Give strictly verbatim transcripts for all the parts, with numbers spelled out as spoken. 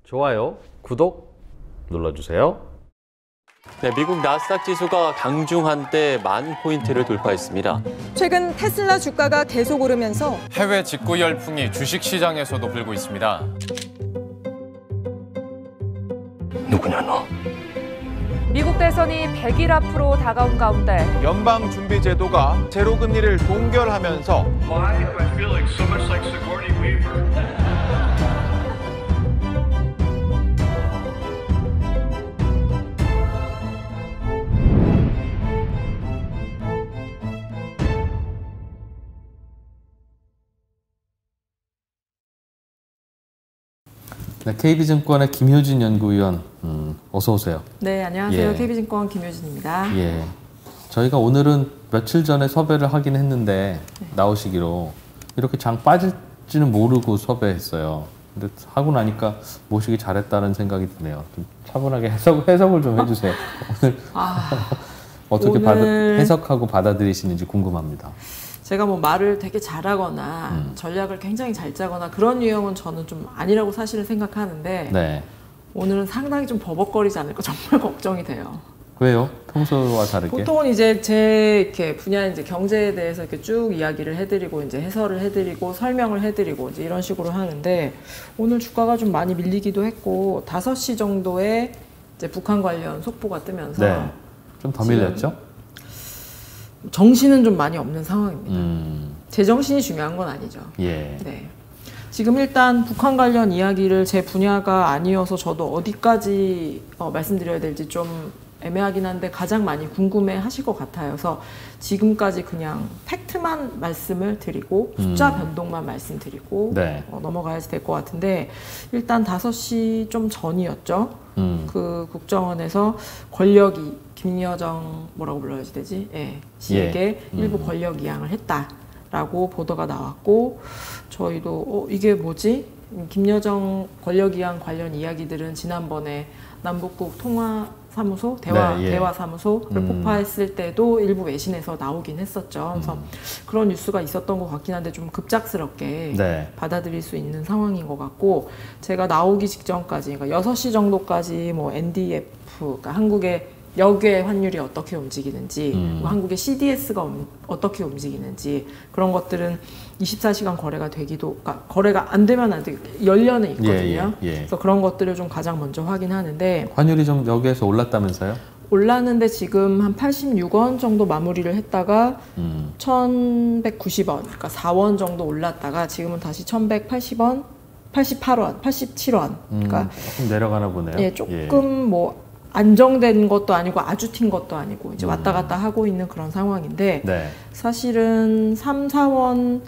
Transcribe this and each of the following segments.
좋아요, 구독 눌러주세요. 네, 미국 나스닥 지수가 강중한 때 만 포인트를 돌파했습니다. 최근 테슬라 주가가 계속 오르면서 해외 직구 열풍이 주식시장에서도 불고 있습니다. 누구냐 너? 미국 대선이 백 일 앞으로 다가온 가운데 연방준비제도가 제로금리를 동결하면서 Why do I feel like so much like Sigourney Weaver? 네, 케이비증권의 김효진 연구위원, 음, 어서 오세요. 네, 안녕하세요. 예. 케이비증권 김효진입니다. 예, 저희가 오늘은 며칠 전에 섭외를 하긴 했는데 네. 나오시기로 이렇게 장 빠질지는 모르고 섭외했어요. 근데 하고 나니까 모시기 잘했다는 생각이 드네요. 좀 차분하게 해석, 해석을 좀 해주세요. 오늘 아, 어떻게 오늘... 받아, 해석하고 받아들이시는지 궁금합니다. 제가 뭐 말을 되게 잘하거나 음. 전략을 굉장히 잘 짜거나 그런 유형은 저는 좀 아니라고 사실은 생각하는데 네. 오늘은 상당히 좀 버벅거리지 않을까 정말 걱정이 돼요. 왜요? 평소와 다르게? 보통은 이제 제 이렇게 분야 이제 경제에 대해서 이렇게 쭉 이야기를 해드리고 이제 해설을 해드리고 설명을 해드리고 이제 이런 식으로 하는데 오늘 주가가 좀 많이 밀리기도 했고 다섯 시 정도에 이제 북한 관련 속보가 뜨면서 네. 좀 더 밀렸죠? 정신은 좀 많이 없는 상황입니다. 음. 제정신이 중요한 건 아니죠. 예. 네. 지금 일단 북한 관련 이야기를 제 분야가 아니어서 저도 어디까지 어, 말씀드려야 될지 좀 애매하긴 한데 가장 많이 궁금해 하실 것 같아요. 그래서 지금까지 그냥 팩트만 말씀을 드리고 숫자 음. 변동만 말씀드리고 네. 어, 넘어가야 될 것 같은데 일단 다섯 시 좀 전이었죠. 음. 그 국정원에서 권력이 김여정 뭐라고 불러야지 되지? 예, 씨에게 예. 음. 일부 권력 이양을 했다라고 보도가 나왔고 저희도 어, 이게 뭐지? 김여정 권력 이양 관련 이야기들은 지난번에 남북국 통화 사무소, 대화, 네, 예. 대화사무소를 음. 폭파했을 때도 일부 외신에서 나오긴 했었죠. 그래서 음. 그런 뉴스가 있었던 것 같긴 한데 좀 급작스럽게 네. 받아들일 수 있는 상황인 것 같고 제가 나오기 직전까지, 그러니까 여섯 시 정도까지 뭐 엔디에프, 그러니까 한국의 역외 환율이 어떻게 움직이는지, 음. 뭐 한국의 씨디에스가 음, 어떻게 움직이는지 그런 것들은 이십사 시간 거래가 되기도, 그러니까 거래가 안 되면 안 되고 열려는 있거든요. 예, 예, 예. 그래서 그런 것들을 좀 가장 먼저 확인하는데 환율이 좀 여기에서 올랐다면서요? 올랐는데 지금 한 팔십육 원 정도 마무리를 했다가 음. 천백구십 원, 그러니까 사 원 정도 올랐다가 지금은 다시 천백팔십 원, 팔십팔 원, 팔십칠 원. 그러니까 음, 조금 내려가나 보네요. 예, 조금 뭐 안정된 것도 아니고 아주 튄 것도 아니고 이제 음. 왔다 갔다 하고 있는 그런 상황인데 네. 사실은 삼, 사 원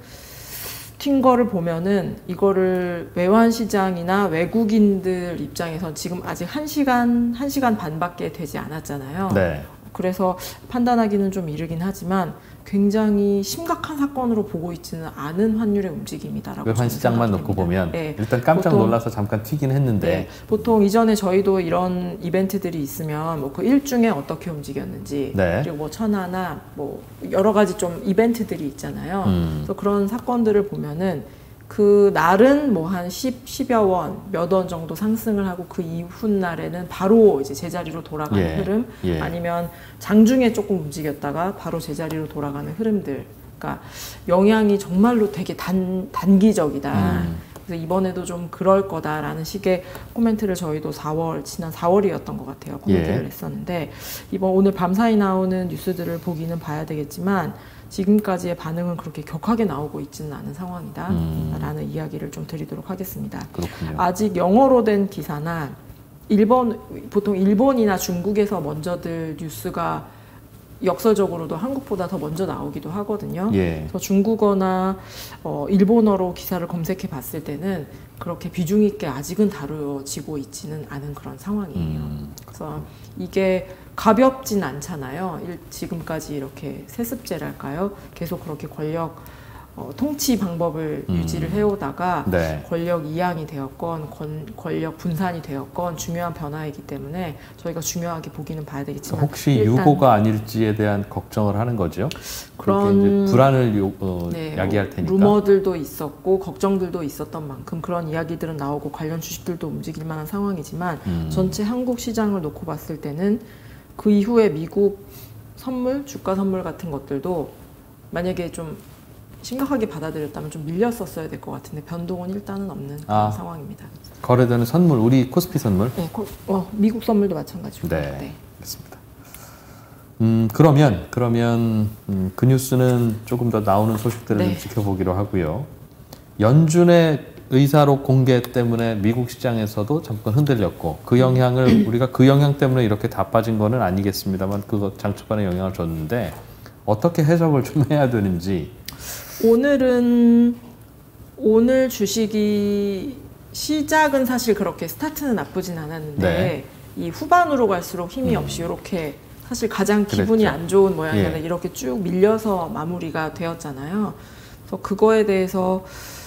튄 거를 보면은 이거를 외환 시장이나 외국인들 입장에선 지금 아직 한 시간, 한 시간 반밖에 되지 않았잖아요. 네. 그래서 판단하기는 좀 이르긴 하지만 굉장히 심각한 사건으로 보고 있지는 않은 환율의 움직임이다라고 외환 시장만 놓고 보면 네. 일단 깜짝 보통, 놀라서 잠깐 튀긴 했는데 네. 보통 이전에 저희도 이런 이벤트들이 있으면 뭐 그 일중에 어떻게 움직였는지 네. 그리고 뭐 천하나 뭐 여러 가지 좀 이벤트들이 있잖아요. 음. 그래서 그런 사건들을 보면은 그 날은 뭐 한 십, 십여 원, 몇 원 정도 상승을 하고 그 이후 날에는 바로 이제 제자리로 돌아가는 예, 흐름, 예. 아니면 장중에 조금 움직였다가 바로 제자리로 돌아가는 흐름들. 그러니까 영향이 정말로 되게 단, 단기적이다. 음. 그래서 이번에도 좀 그럴 거다라는 식의 코멘트를 저희도 사월, 지난 사월이었던 것 같아요. 코멘트를 예. 했었는데 이번 오늘 밤사이 나오는 뉴스들을 보기는 봐야 되겠지만 지금까지의 반응은 그렇게 격하게 나오고 있지는 않은 상황이다 음. 라는 이야기를 좀 드리도록 하겠습니다. 그렇군요. 아직 영어로 된 기사나 일본, 보통 일본이나 중국에서 먼저들 뉴스가 역설적으로도 한국보다 더 먼저 나오기도 하거든요. 예. 그래서 중국어나 어, 일본어로 기사를 검색해 봤을 때는 그렇게 비중 있게 아직은 다루어지고 있지는 않은 그런 상황이에요. 음. 그래서 이게 가볍진 않잖아요. 일, 지금까지 이렇게 세습제랄까요? 계속 그렇게 권력 어, 통치 방법을 음. 유지를 해오다가 네. 권력 이양이 되었건 권, 권력 분산이 되었건 중요한 변화이기 때문에 저희가 중요하게 보기는 봐야 되겠지만 혹시 일단 유고가 아닐지에 대한 걱정을 하는 거죠. 그런 그렇게 이제 불안을 요, 어, 네, 야기할 테니까. 루머들도 있었고 걱정들도 있었던 만큼 그런 이야기들은 나오고 관련 주식들도 움직일 만한 상황이지만 음. 전체 한국 시장을 놓고 봤을 때는 그 이후에 미국 선물, 주가 선물 같은 것들도 만약에 좀 심각하게 받아들였다면 좀 밀렸었어야 될 것 같은데 변동은 일단은 없는 그런 아. 상황입니다. 거래되는 선물, 우리 코스피 선물. 네, 거, 어, 미국 선물도 마찬가지고. 네, 네. 그렇습니다. 음, 그러면 그러면 음, 그 뉴스는 조금 더 나오는 소식들을 네. 좀 지켜보기로 하고요. 연준의 의사록 공개 때문에 미국 시장에서도 잠깐 흔들렸고 그 영향을 우리가 그 영향 때문에 이렇게 다 빠진 거는 아니겠습니다만 그거 장초반에 영향을 줬는데 어떻게 해석을 좀 해야 되는지. 오늘은 오늘 주식이 시작은 사실 그렇게 스타트는 나쁘진 않았는데 네. 이 후반으로 갈수록 힘이 음. 없이 이렇게 사실 가장 기분이 그랬죠. 안 좋은 모양이라 예. 이렇게 쭉 밀려서 마무리가 되었잖아요. 그래서 그거에 대해서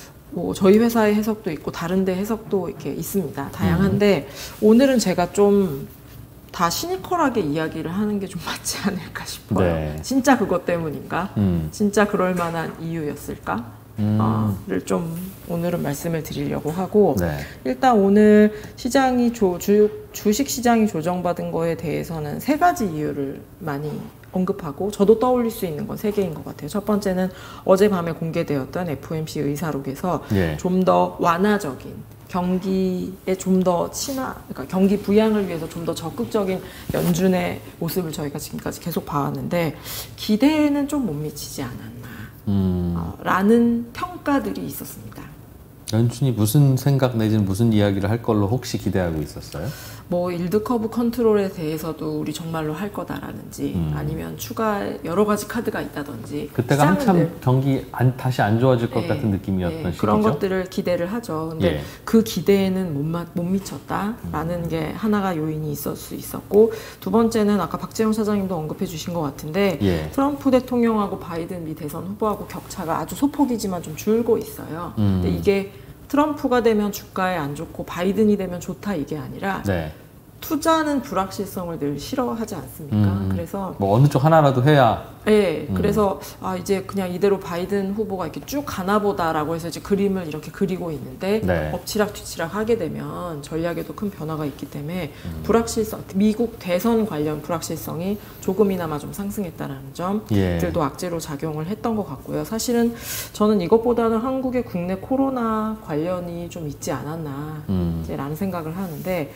뭐 저희 회사의 해석도 있고 다른 데 해석도 이렇게 있습니다. 다양한데 음. 오늘은 제가 좀 다 시니컬하게 이야기를 하는 게 좀 맞지 않을까 싶어요. 네. 진짜 그것 때문인가? 음. 진짜 그럴 만한 이유였을까? 음. 어, 를 좀 오늘은 말씀을 드리려고 하고 네. 일단 오늘 시장이 조, 주, 주식 시장이 조정받은 거에 대해서는 세 가지 이유를 많이 언급하고 저도 떠올릴 수 있는 건 세 개인 것 같아요. 첫 번째는 어젯밤에 공개되었던 에프오엠씨 의사록에서 예. 좀 더 완화적인 경기에 좀 더 친화, 그러니까 경기 부양을 위해서 좀 더 적극적인 연준의 모습을 저희가 지금까지 계속 봐왔는데 기대에는 좀 못 미치지 않았나 음. 어, 라는 평가들이 있었습니다. 연준이 무슨 생각 내지는 무슨 이야기를 할 걸로 혹시 기대하고 있었어요? 뭐 일드 커브 컨트롤에 대해서도 우리 정말로 할 거다라는지 음. 아니면 추가 여러 가지 카드가 있다든지 그때가 한참 늘, 경기 안, 다시 안 좋아질 것 네, 같은 느낌이었던 네, 시기죠. 그런 것들을 기대를 하죠. 근데 예. 그 기대에는 못, 마, 못 미쳤다라는 음. 게 하나가 요인이 있을 수 있었고 두 번째는 아까 박재용 사장님도 언급해 주신 것 같은데 예. 트럼프 대통령하고 바이든 미 대선 후보하고 격차가 아주 소폭이지만 좀 줄고 있어요. 음. 근데 이게 트럼프가 되면 주가에 안 좋고 바이든이 되면 좋다 이게 아니라 네. 투자는 불확실성을 늘 싫어하지 않습니까? 음. 그래서 뭐 어느 쪽 하나라도 해야. 네, 음. 그래서 아 이제 그냥 이대로 바이든 후보가 이렇게 쭉 가나보다라고 해서 이제 그림을 이렇게 그리고 있는데 네. 엎치락 뒤치락 하게 되면 전략에도 큰 변화가 있기 때문에 음. 불확실성, 미국 대선 관련 불확실성이 조금이나마 좀 상승했다는 점들도 예. 악재로 작용을 했던 것 같고요. 사실은 저는 이것보다는 한국의 국내 코로나 관련이 좀 있지 않았나 음. 라는 생각을 하는데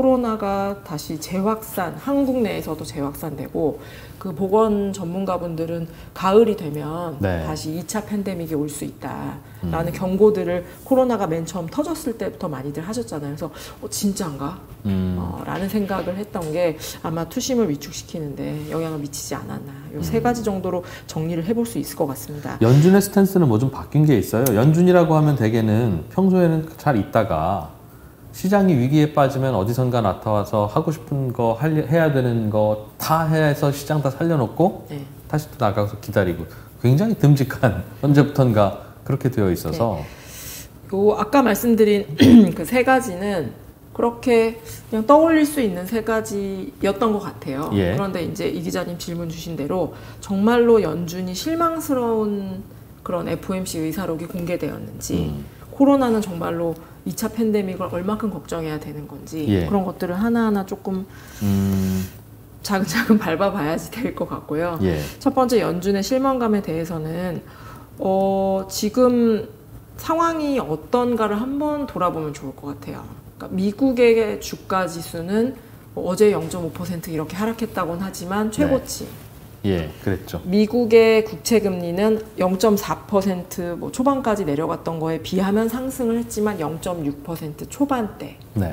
코로나가 다시 재확산, 한국 내에서도 재확산되고 그 보건 전문가분들은 가을이 되면 네. 다시 이 차 팬데믹이 올 수 있다라는 음. 경고들을 코로나가 맨 처음 터졌을 때부터 많이들 하셨잖아요. 그래서 어, 진짜인가? 음. 어, 라는 생각을 했던 게 아마 투심을 위축시키는데 영향을 미치지 않았나. 이 세 음. 가지 정도로 정리를 해볼 수 있을 것 같습니다. 연준의 스탠스는 뭐 좀 바뀐 게 있어요? 연준이라고 하면 대개는 평소에는 잘 있다가 시장이 위기에 빠지면 어디선가 나타와서 하고 싶은 거 할, 해야 되는 거 다 해서 시장 다 살려놓고 네. 다시 또 나가서 기다리고 굉장히 듬직한 언제부턴가 그렇게 되어 있어서 네. 요 아까 말씀드린 그 세 가지는 그렇게 그냥 떠올릴 수 있는 세 가지였던 것 같아요. 예. 그런데 이제 이 기자님 질문 주신 대로 정말로 연준이 실망스러운 그런 에프오엠씨 의사록이 공개되었는지 음. 코로나는 정말로 이 차 팬데믹을 얼마큼 걱정해야 되는 건지 예. 그런 것들을 하나하나 조금 음. 차근차근 밟아봐야지 될 것 같고요. 예. 첫 번째 연준의 실망감에 대해서는 어, 지금 상황이 어떤가를 한번 돌아보면 좋을 것 같아요. 그러니까 미국의 주가 지수는 뭐 어제 영 점 오 퍼센트 이렇게 하락했다고는 하지만 최고치. 네. 예, 그랬죠. 미국의 국채 금리는 영 점 사 퍼센트 뭐 초반까지 내려갔던 거에 비하면 상승을 했지만 영 점 육 퍼센트 초반대. 네.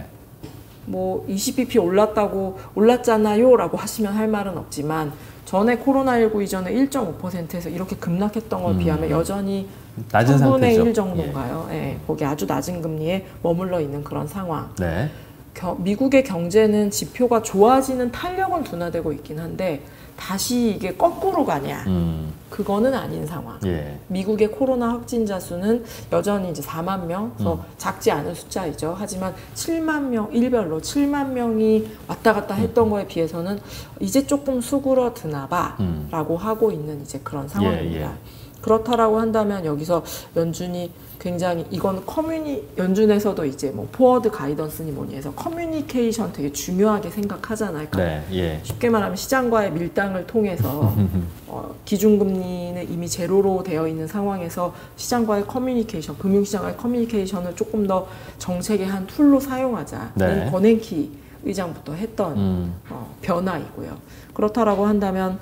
뭐 이십 비피 올랐다고 올랐잖아요 라고 하시면 할 말은 없지만 전에 코로나십구 이전에 일 점 오 퍼센트에서 이렇게 급락했던 걸 음. 비하면 여전히 낮은 삼분의 상태죠. 일 정도인가요? 예. 예, 거기 아주 낮은 금리에 머물러 있는 그런 상황. 네. 겨, 미국의 경제는 지표가 좋아지는 탄력은 둔화되고 있긴 한데 다시 이게 거꾸로 가냐? 음. 그거는 아닌 상황. 예. 미국의 코로나 확진자 수는 여전히 이제 사만 명, 그래서 음. 작지 않은 숫자이죠. 하지만 칠만 명, 일별로 칠만 명이 왔다 갔다 했던 거에 비해서는 이제 조금 수그러드나 음. 봐라고 하고 있는 이제 그런 상황입니다. 예, 예. 그렇다라고 한다면 여기서 연준이 굉장히 이건 커뮤니 연준에서도 이제 뭐 포워드 가이던스니 뭐니 해서 커뮤니케이션 되게 중요하게 생각하잖아요. 그러니까 네, 예. 쉽게 말하면 시장과의 밀당을 통해서 어, 기준금리는 이미 제로로 되어 있는 상황에서 시장과의 커뮤니케이션, 금융시장과의 커뮤니케이션을 조금 더 정책의 한 툴로 사용하자는 네. 버냉키 의장부터 했던 음. 어, 변화이고요. 그렇다라고 한다면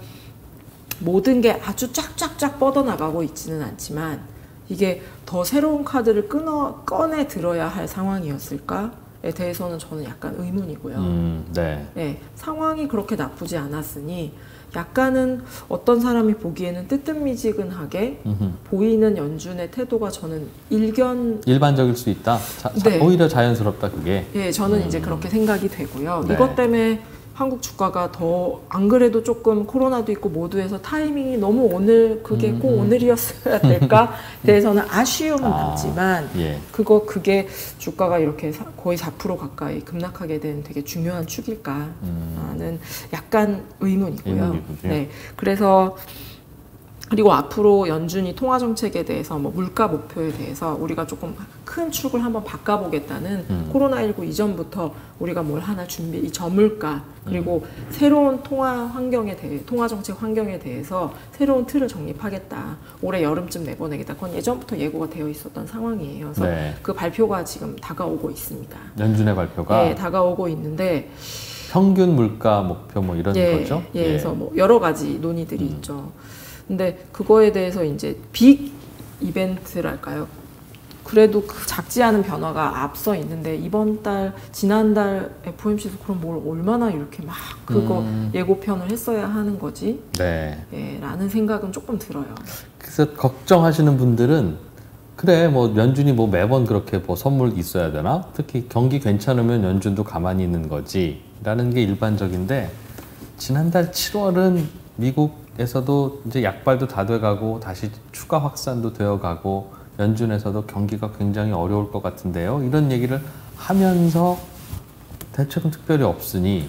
모든 게 아주 쫙쫙쫙 뻗어나가고 있지는 않지만 이게 더 새로운 카드를 끊어, 꺼내 들어야 할 상황이었을까에 대해서는 저는 약간 의문이고요. 음, 네. 네, 상황이 그렇게 나쁘지 않았으니 약간은 어떤 사람이 보기에는 뜨뜻미지근하게 음흠. 보이는 연준의 태도가 저는 일견 일반적일 수 있다. 자, 자, 네. 오히려 자연스럽다 그게. 예, 저는 음. 이제 그렇게 생각이 되고요. 네. 이것 때문에 한국 주가가 더 안 그래도 조금 코로나도 있고 모두 해서 타이밍이 너무 오늘 그게 음, 꼭 음. 오늘이었어야 될까 대해서는 아쉬움은 아, 남지만 예. 그거 그게 주가가 이렇게 사, 거의 사 퍼센트 가까이 급락하게 된 되게 중요한 축일까는 음. 약간 의문이고요. 의문이군요. 네, 그래서 그리고 앞으로 연준이 통화 정책에 대해서 뭐 물가 목표에 대해서 우리가 조금 큰 축을 한번 바꿔보겠다는 음. 코로나십구 이전부터 우리가 뭘 하나 준비, 이 저물가 그리고 음. 새로운 통화 환경에 대해 통화 정책 환경에 대해서 새로운 틀을 정립하겠다. 올해 여름쯤 내보내겠다. 그건 예전부터 예고가 되어 있었던 상황이에요. 그래서 네. 그 발표가 지금 다가오고 있습니다. 연준의 발표가 네, 다가오고 있는데 평균 물가 목표 뭐 이런 예, 거죠? 예, 그래서 뭐 여러 가지 논의들이 음. 있죠. 근데 그거에 대해서 이제 빅 이벤트랄까요? 그래도 그 작지 않은 변화가 앞서 있는데 이번 달, 지난달 에프오엠씨에서 그럼 뭘 얼마나 이렇게 막 그거 음. 예고편을 했어야 하는 거지? 네. 예, 라는 생각은 조금 들어요. 그래서 걱정하시는 분들은 그래 뭐 연준이 뭐 매번 그렇게 뭐 선물 있어야 되나? 특히 경기 괜찮으면 연준도 가만히 있는 거지 라는 게 일반적인데 지난달 칠월은 미국에서도 이제 약발도 다 돼가고 다시 추가 확산도 되어가고 연준에서도 경기가 굉장히 어려울 것 같은데요. 이런 얘기를 하면서 대책은 특별히 없으니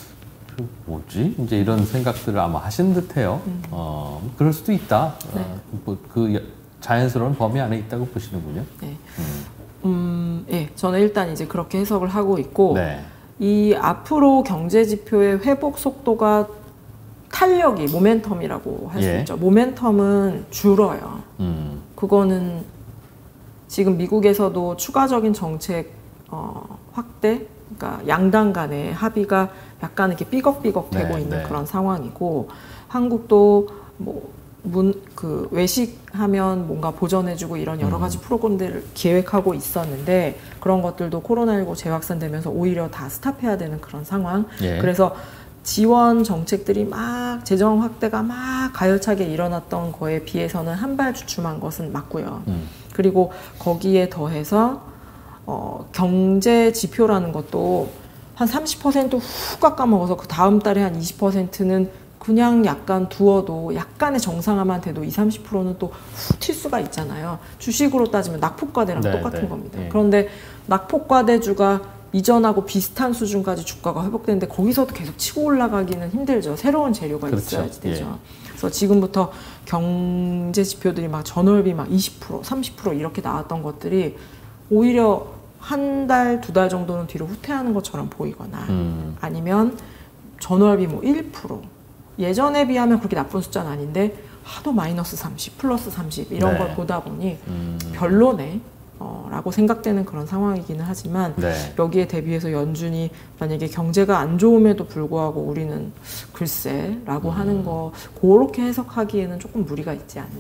뭐지? 이제 이런 생각들을 아마 하신 듯해요. 음. 어, 그럴 수도 있다. 네. 어, 뭐 그 자연스러운 범위 안에 있다고 보시는군요. 네. 음. 음, 예, 저는 일단 이제 그렇게 해석을 하고 있고 네. 이 앞으로 경제 지표의 회복 속도가 탄력이 모멘텀이라고 할 수 예. 있죠. 모멘텀은 줄어요. 음. 그거는 지금 미국에서도 추가적인 정책 어, 확대, 그러니까 양당 간의 합의가 약간 이렇게 삐걱삐걱 되고 네, 있는 네. 그런 상황이고 한국도 뭐 문, 그 외식하면 뭔가 보전해주고 이런 여러 가지 음. 프로그램들을 계획하고 있었는데 그런 것들도 코로나십구 재확산되면서 오히려 다 스탑해야 되는 그런 상황. 예. 그래서 지원 정책들이 막 재정 확대가 막 가열차게 일어났던 거에 비해서는 한 발 주춤한 것은 맞고요. 음. 그리고 거기에 더해서 어, 경제 지표라는 것도 한 삼십 퍼센트 훅 깎아먹어서 그 다음 달에 한 이십 퍼센트는 그냥 약간 두어도 약간의 정상화만 돼도 이십, 삼십 퍼센트는 또 훅 튈 수가 있잖아요. 주식으로 따지면 낙폭과대랑 네, 똑같은 네, 겁니다. 네. 그런데 낙폭과대주가 이전하고 비슷한 수준까지 주가가 회복되는데 거기서도 계속 치고 올라가기는 힘들죠. 새로운 재료가 그렇죠. 있어야지 되죠. 예. 그래서 지금부터 경제 지표들이 막 전월비 막 이십 퍼센트, 삼십 퍼센트 이렇게 나왔던 것들이 오히려 한 달, 두 달 정도는 뒤로 후퇴하는 것처럼 보이거나 음. 아니면 전월비 뭐 일 퍼센트 예전에 비하면 그렇게 나쁜 숫자는 아닌데 하도 마이너스 삼십, 플러스 삼십 이런 네. 걸 보다 보니 음. 별로네 어, 라고 생각되는 그런 상황이기는 하지만 네. 여기에 대비해서 연준이 만약에 경제가 안 좋음에도 불구하고 우리는 글쎄 라고 음. 하는 거 그렇게 해석하기에는 조금 무리가 있지 않나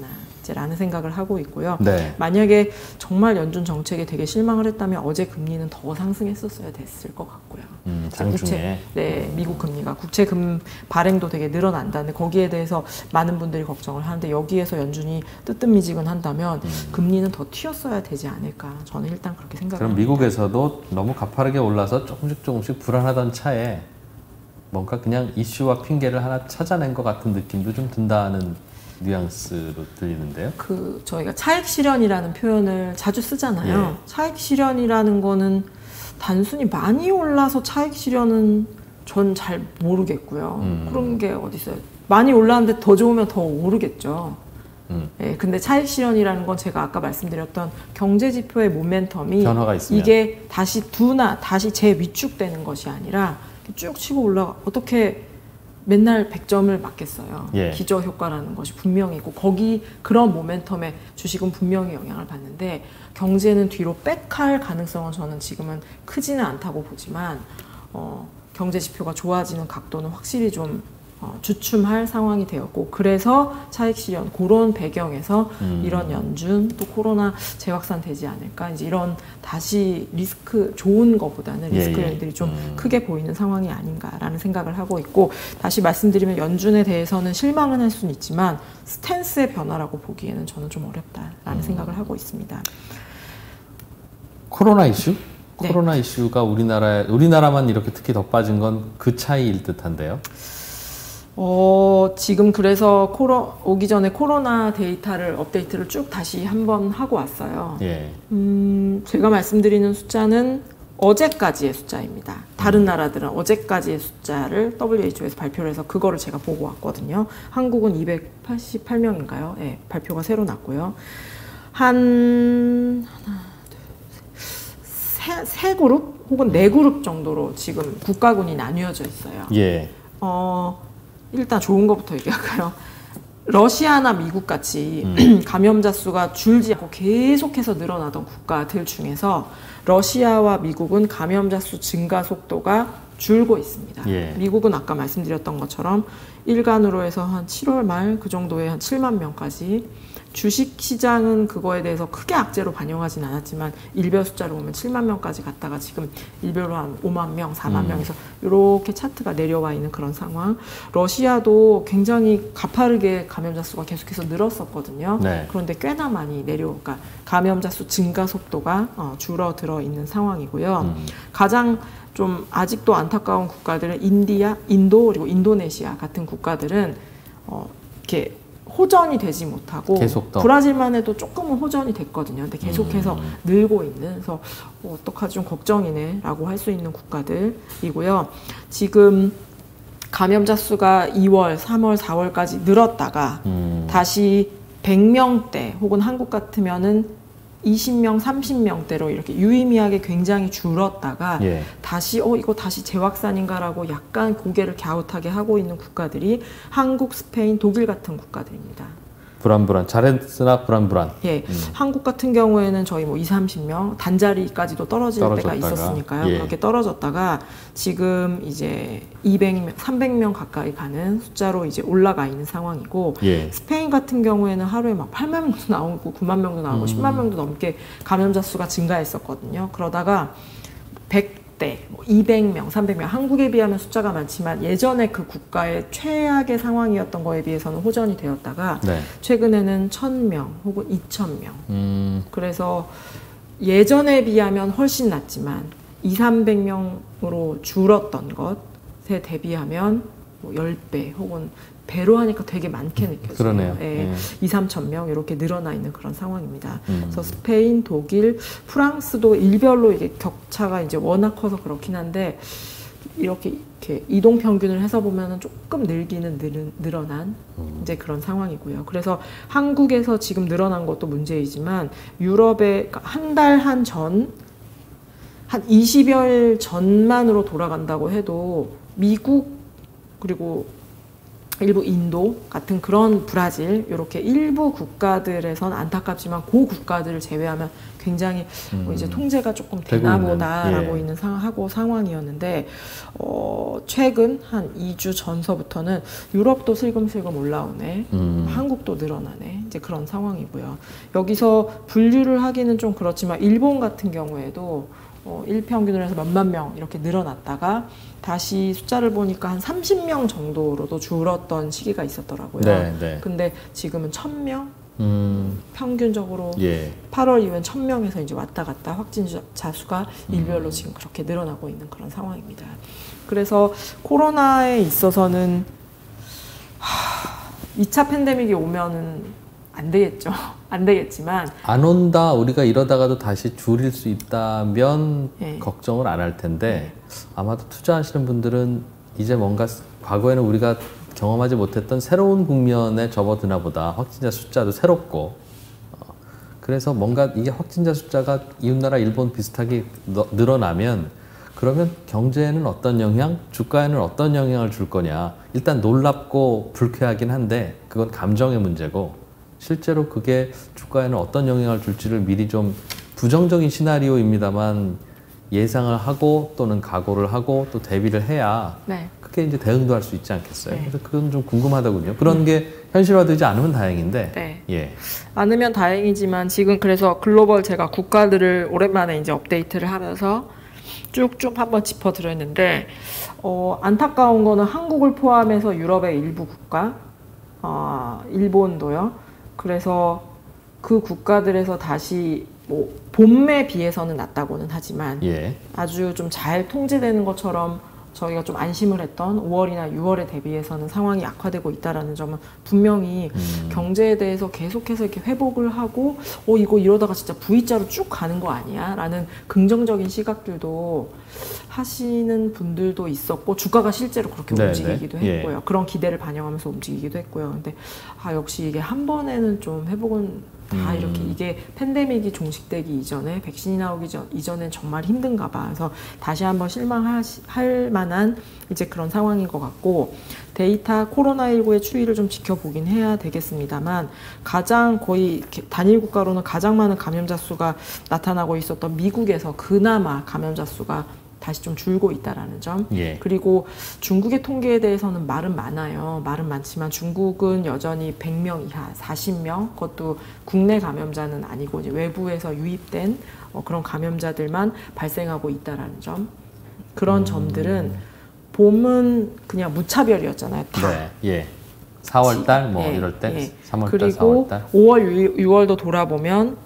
이제라는 생각을 하고 있고요. 네. 만약에 정말 연준 정책에 되게 실망을 했다면 어제 금리는 더 상승했었어야 됐을 것 같고요. 음, 장중에. 국채, 네, 미국 금리가 국채 금 발행도 되게 늘어난다는데 거기에 대해서 많은 분들이 걱정을 하는데 여기에서 연준이 뜨뜻미지근한다면 음. 금리는 더 튀었어야 되지 않을까. 저는 일단 그렇게 생각합니다. 그럼 미국에서도 너무 가파르게 올라서 조금씩 조금씩 불안하던 차에 뭔가 그냥 이슈와 핑계를 하나 찾아낸 것 같은 느낌도 좀 든다는 뉘앙스로 들리는데요. 그 저희가 차익 실현이라는 표현을 자주 쓰잖아요. 예. 차익 실현이라는 거는 단순히 많이 올라서 차익 실현은 전 잘 모르겠고요. 음. 그런 게 어디 있어요? 많이 올랐는데 더 좋으면 더 오르겠죠. 음. 예, 근데 차익 실현이라는 건 제가 아까 말씀드렸던 경제 지표의 모멘텀이 변화가 있으면. 이게 다시 둔화, 다시 재위축되는 것이 아니라 쭉 치고 올라가 어떻게 맨날 백 점을 맞겠어요. 예. 기저 효과라는 것이 분명히 있고 거기 그런 모멘텀에 주식은 분명히 영향을 받는데 경제는 뒤로 백할 가능성은 저는 지금은 크지는 않다고 보지만 어, 경제 지표가 좋아지는 각도는 확실히 좀 어, 주춤할 상황이 되었고 그래서 차익 실현 그런 배경에서 음. 이런 연준 또 코로나 재확산 되지 않을까 이제 이런 다시 리스크 좋은 것보다는 리스크 요인들이 예, 예. 좀 음. 크게 보이는 상황이 아닌가라는 생각을 하고 있고 다시 말씀드리면 연준에 대해서는 실망은 할 수는 있지만 스탠스의 변화라고 보기에는 저는 좀 어렵다라는 음. 생각을 하고 있습니다. 코로나 이슈? 네. 코로나 이슈가 우리나라에 우리나라만 이렇게 특히 더 빠진 건 그 차이일 듯한데요. 어, 지금 그래서 코로, 오기 전에 코로나 데이터를 업데이트를 쭉 다시 한번 하고 왔어요. 예. 음, 제가 말씀드리는 숫자는 어제까지의 숫자입니다. 다른 나라들은 어제까지의 숫자를 더블유에이치오에서 발표를 해서 그거를 제가 보고 왔거든요. 한국은 이백팔십팔 명인가요? 네, 발표가 새로 났고요. 한 하나, 둘, 셋, 세, 세 그룹 혹은 네 그룹 정도로 지금 국가군이 나뉘어져 있어요. 예. 어, 일단 좋은 것부터 얘기할까요? 러시아나 미국 같이 음. 감염자 수가 줄지 않고 계속해서 늘어나던 국가들 중에서 러시아와 미국은 감염자 수 증가 속도가 줄고 있습니다. 예. 미국은 아까 말씀드렸던 것처럼 일간으로 해서 한 칠월 말 그 정도에 한 칠만 명까지 주식시장은 그거에 대해서 크게 악재로 반영하진 않았지만 일별 숫자로 보면 칠만 명까지 갔다가 지금 일별로 한 오만 명, 사만 음. 명에서 이렇게 차트가 내려와 있는 그런 상황. 러시아도 굉장히 가파르게 감염자 수가 계속해서 늘었었거든요. 네. 그런데 꽤나 많이 내려, 그러니까 감염자 수 증가 속도가 어, 줄어들어 있는 상황이고요. 음. 가장 좀 아직도 안타까운 국가들은 인디아, 인도 그리고 인도네시아 같은 국가들은 어, 이렇게 호전이 되지 못하고 계속 더. 브라질만 해도 조금은 호전이 됐거든요. 근데 계속해서 음. 늘고 있는 그래서 어, 어떡하지 좀 걱정이네라고 할 수 있는 국가들이고요. 지금 감염자 수가 이월, 삼월, 사월까지 늘었다가 음. 다시 백 명대 혹은 한국 같으면은 이십 명, 삼십 명대로 이렇게 유의미하게 굉장히 줄었다가 예. 다시 어 이거 다시 재확산인가라고 약간 고개를 갸웃하게 하고 있는 국가들이 한국, 스페인, 독일 같은 국가들입니다. 불안불안. 잘했으나 불안불안. 예, 음. 한국 같은 경우에는 저희 뭐 이삼십 명 단자리까지도 떨어질 떨어졌다가, 때가 있었으니까요. 예. 그렇게 떨어졌다가 지금 이제 이백 명, 삼백 명 가까이 가는 숫자로 이제 올라가 있는 상황이고 예. 스페인 같은 경우에는 하루에 막 팔만 명도 나오고 구만 명도 나오고 음. 십만 명도 넘게 감염자 수가 증가했었거든요. 그러다가 백 대, 뭐 이백 명, 삼백 명, 한국에 비하면 숫자가 많지만 예전에 그 국가의 최악의 상황이었던 거에 비해서는 호전이 되었다가 네. 최근에는 천 명 혹은 이천 명. 음. 그래서 예전에 비하면 훨씬 낫지만 이삼백 명으로 줄었던 것에 대비하면 뭐 십 배 혹은 배로 하니까 되게 많게 느껴져요. 그러네요. 예, 예. 이삼천 명 이렇게 늘어나 있는 그런 상황입니다. 음. 그래서 스페인, 독일, 프랑스도 일별로 이게 격차가 이제 워낙 커서 그렇긴 한데 이렇게, 이렇게 이동 평균을 해서 보면은 조금 늘기는 늘, 늘어난 음. 이제 그런 상황이고요. 그래서 한국에서 지금 늘어난 것도 문제이지만 유럽에 한 달 한 전, 한 이십여일 전만으로 돌아간다고 해도 미국 그리고 일부 인도 같은 그런 브라질 이렇게 일부 국가들에선 안타깝지만 그 국가들을 제외하면 굉장히 음. 뭐 이제 통제가 조금 되나보다라고 예. 있는 상하고 상황이었는데 어, 최근 한 이 주 전서부터는 유럽도 슬금슬금 올라오네, 음. 한국도 늘어나네 이제 그런 상황이고요. 여기서 분류를 하기는 좀 그렇지만 일본 같은 경우에도 어, 일평균으로 해서 몇만 명 이렇게 늘어났다가 다시 숫자를 보니까 한 삼십 명 정도로도 줄었던 시기가 있었더라고요. 네, 네. 근데 지금은 천 명? 음. 평균적으로 예. 팔월 이후엔 천 명에서 이제 왔다 갔다 확진자 수가 일별로 음. 지금 그렇게 늘어나고 있는 그런 상황입니다. 그래서 코로나에 있어서는 하, 이 차 팬데믹이 오면은 안 되겠죠. 안 되겠지만 안 온다 우리가 이러다가도 다시 줄일 수 있다면 네. 걱정을 안 할 텐데 네. 아마도 투자하시는 분들은 이제 뭔가 과거에는 우리가 경험하지 못했던 새로운 국면에 접어드나 보다. 확진자 숫자도 새롭고 어, 그래서 뭔가 이게 확진자 숫자가 이웃나라 일본 비슷하게 늘어나면 그러면 경제에는 어떤 영향, 주가에는 어떤 영향을 줄 거냐. 일단 놀랍고 불쾌하긴 한데 그건 감정의 문제고 실제로 그게 주가에는 어떤 영향을 줄지를 미리 좀 부정적인 시나리오입니다만 예상을 하고 또는 각오를 하고 또 대비를 해야 네. 그게 이제 대응도 할 수 있지 않겠어요? 네. 그래서 그건 좀 궁금하더군요. 그런 음. 게 현실화되지 않으면 다행인데. 네. 예. 않으면 다행이지만 지금 그래서 글로벌 제가 국가들을 오랜만에 이제 업데이트를 하면서 쭉쭉 한번 짚어드렸는데 어, 안타까운 거는 한국을 포함해서 유럽의 일부 국가, 어, 일본도요. 그래서 그 국가들에서 다시 뭐 봄에 비해서는 낮다고는 하지만 예. 아주 좀 잘 통제되는 것처럼 저희가 좀 안심을 했던 오월이나 유월에 대비해서는 상황이 악화되고 있다는 점은 분명히 음. 경제에 대해서 계속해서 이렇게 회복을 하고 어 이거 이러다가 진짜 V자로 쭉 가는 거 아니야? 라는 긍정적인 시각들도 하시는 분들도 있었고 주가가 실제로 그렇게 네, 움직이기도 네. 했고요. 예. 그런 기대를 반영하면서 움직이기도 했고요. 근데 아 역시 이게 한 번에는 좀 회복은 다 음. 이렇게 이게 팬데믹이 종식되기 이전에 백신이 나오기 전, 이전엔 정말 힘든가 봐. 그래서 다시 한번 실망할 만한 이제 그런 상황인 것 같고 데이터 코로나십구의 추이를 좀 지켜보긴 해야 되겠습니다만 가장 거의 단일 국가로는 가장 많은 감염자 수가 나타나고 있었던 미국에서 그나마 감염자 수가 다시 좀 줄고 있다라는 점. 예. 그리고 중국의 통계에 대해서는 말은 많아요. 말은 많지만 중국은 여전히 백 명 이하, 사십 명, 그것도 국내 감염자는 아니고 이제 외부에서 유입된 어, 그런 감염자들만 발생하고 있다라는 점. 그런 음. 점들은 봄은 그냥 무차별이었잖아요. 다. 네. 예. 사월 달 뭐 예. 이럴 때, 예. 삼월 달, 그리고 사월 달. 오월, 유월도 돌아보면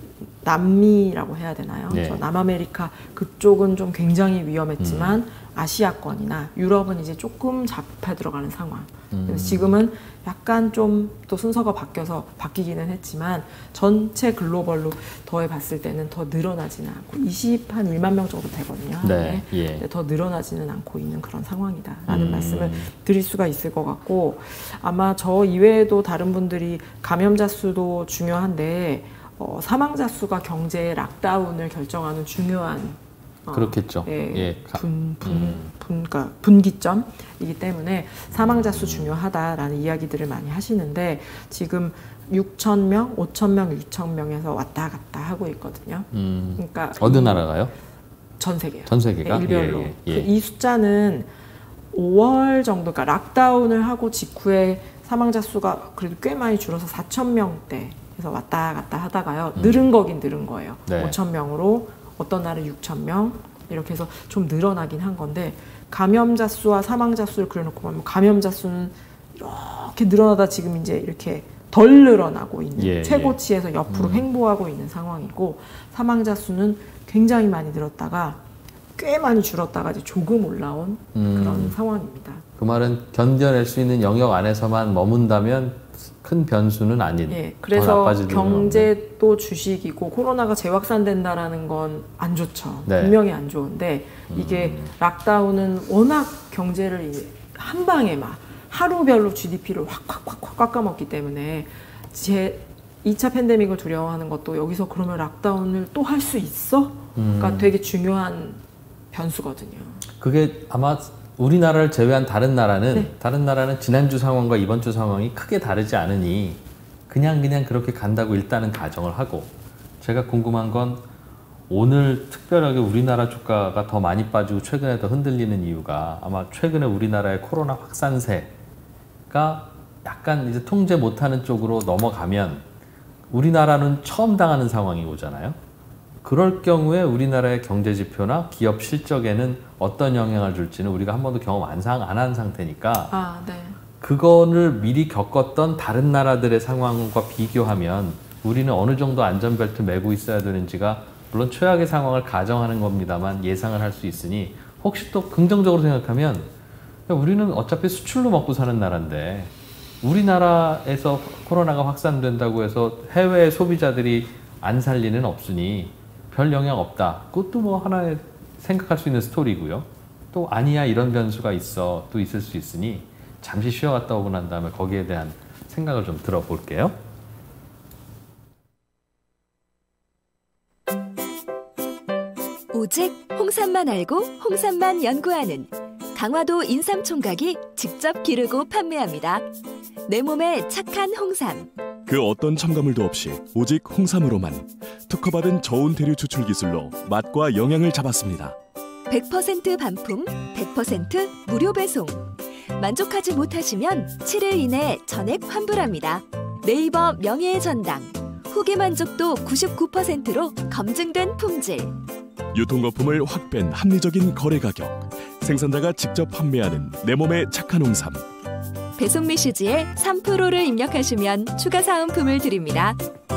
남미라고 해야 되나요? 네. 남아메리카 그쪽은 좀 굉장히 위험했지만 음. 아시아권이나 유럽은 이제 조금 잡혀 들어가는 상황. 음. 그래서 지금은 약간 좀 또 순서가 바뀌어서 바뀌기는 했지만 전체 글로벌로 더해 봤을 때는 더 늘어나지는 않고 이십한 일만 명 정도 되거든요. 네. 예. 더 늘어나지는 않고 있는 그런 상황이다라는 음. 말씀을 드릴 수가 있을 것 같고 아마 저 이외에도 다른 분들이 감염자 수도 중요한데 어, 사망자 수가 경제의 락다운을 결정하는 중요한 어, 그렇겠죠. 예, 예. 분, 분, 음. 분, 그러니까 분기점이기 때문에 사망자 수 중요하다라는 이야기들을 많이 하시는데 지금 육천 명, 오천 명, 육천 명에서 왔다 갔다 하고 있거든요. 음. 그러니까 어느 나라가요? 전 세계요. 전 세계가? 네, 일별로. 예, 예, 예. 그 이 숫자는 오월 정도, 그러니까 락다운을 하고 직후에 사망자 수가 그래도 꽤 많이 줄어서 사천 명대. 그래서 왔다 갔다 하다가요. 음. 늘은 거긴 늘은 거예요. 네. 오천 명으로 어떤 날은 육천 명 이렇게 해서 좀 늘어나긴 한 건데 감염자 수와 사망자 수를 그려놓고 보면 감염자 수는 이렇게 늘어나다 지금 이제 이렇게 덜 늘어나고 있는 예, 최고치에서 옆으로 음. 횡보하고 있는 상황이고 사망자 수는 굉장히 많이 늘었다가 꽤 많이 줄었다가 이제 조금 올라온 음. 그런 상황입니다. 그 말은 견뎌낼 수 있는 영역 안에서만 머문다면 큰 변수는 아닌. 예, 그래서 경제도 주식이고 코로나가 재확산된다라는 건 안 좋죠. 네. 분명히 안 좋은데 이게 음. 락다운은 워낙 경제를 한 방에 막 하루별로 지디피를 확확확확 깎아먹기 때문에 제 이 차 팬데믹을 두려워하는 것도 여기서 그러면 락다운을 또 할 수 있어? 음. 그러니까 되게 중요한 변수거든요. 그게 아마 우리나라를 제외한 다른 나라는 네. 다른 나라는 지난주 상황과 이번 주 상황이 크게 다르지 않으니 그냥 그냥 그렇게 간다고 일단은 가정을 하고, 제가 궁금한 건 오늘 특별하게 우리나라 주가가 더 많이 빠지고 최근에 더 흔들리는 이유가 아마 최근에 우리나라의 코로나 확산세가 약간 이제 통제 못하는 쪽으로 넘어가면 우리나라는 처음 당하는 상황이 오잖아요. 그럴 경우에 우리나라의 경제 지표나 기업 실적에는 어떤 영향을 줄지는 우리가 한 번도 경험 안 한 상태니까 아, 네. 그거를 미리 겪었던 다른 나라들의 상황과 비교하면 우리는 어느 정도 안전벨트 매고 있어야 되는지가, 물론 최악의 상황을 가정하는 겁니다만 예상을 할 수 있으니, 혹시 또 긍정적으로 생각하면 우리는 어차피 수출로 먹고 사는 나라인데 우리나라에서 코로나가 확산된다고 해서 해외 소비자들이 안 살 리는 없으니 별 영향 없다. 그것도 뭐 하나의 생각할 수 있는 스토리고요. 또 아니야, 이런 변수가 있어, 또 있을 수 있으니 잠시 쉬어갔다 오고 난 다음에 거기에 대한 생각을 좀 들어볼게요. 오직 홍삼만 알고 홍삼만 연구하는 강화도 인삼총각이 직접 기르고 판매합니다. 내 몸에 착한 홍삼. 그 어떤 첨가물도 없이 오직 홍삼으로만 특허받은 저온 대류 추출 기술로 맛과 영양을 잡았습니다. 백 퍼센트 반품, 백 퍼센트 무료 배송. 만족하지 못하시면 칠 일 이내 전액 환불합니다. 네이버 명예의 전당. 후기 만족도 구십구 퍼센트로 검증된 품질. 유통거품을 확 뺀 합리적인 거래 가격. 생산자가 직접 판매하는 내 몸에 착한 홍삼. 배송 메시지에 삼 퍼센트를 입력하시면 추가 사은품을 드립니다.